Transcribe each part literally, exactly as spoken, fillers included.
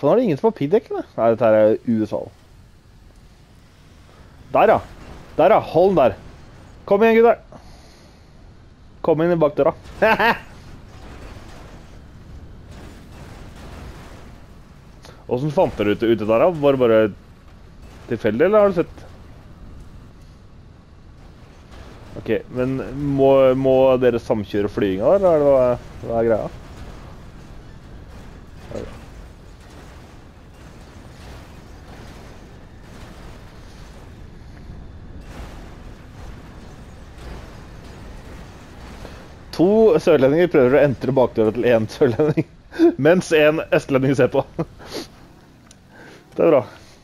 Hvorfor er det ingen som har piggdekkene? Nei, dette her er U S A. Der, ja. Der, ja. Hold den der. Kom igjen, gutter. Kom inn i bakdøra. Hvordan fant dere ut, ut det der? Var det bare tilfeldig, eller har du sett? Ok, men må, må dere samkjøre flyginga der, eller hva er, hva er greia? Okay. To sørlendinger prøver å entre bakdøra til en sørlending, mens en østlending ser på. Det er bra.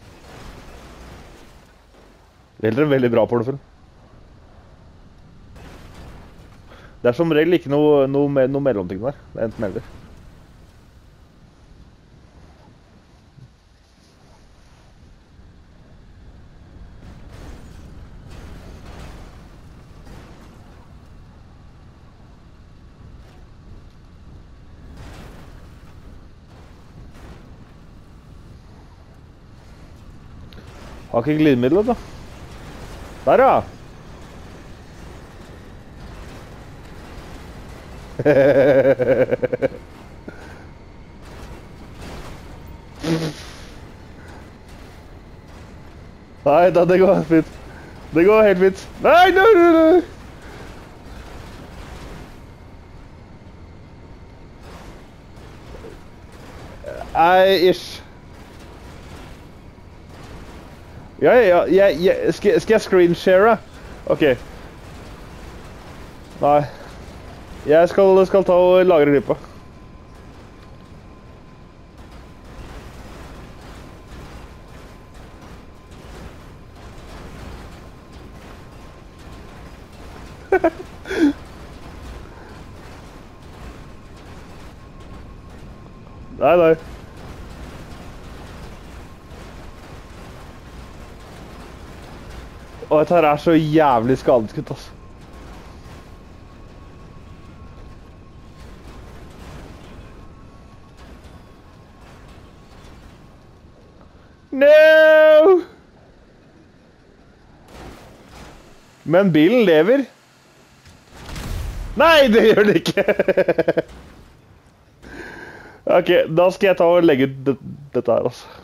Det er en veldig bra portefølj. Det er som regel ikke noe, noe, noe mellomting der. Det er enten eller. Har ikke glidemiddel, da. Der, ja! Nei, da, det går fint. Det går helt fint. Nei, nei, nei, nei! Nei, ish. Ja, ja, ja, ja. Skal, skal jeg screenshare? Ok. Nei. Jeg skal, skal ta og lagre klippa. Nei, nei. Åh, dette her er så jævlig skadeskutt, altså. No! Men bilen lever. Nei, det gjør den ikke. Ok, da skal jeg ta og legge ut dette her, altså.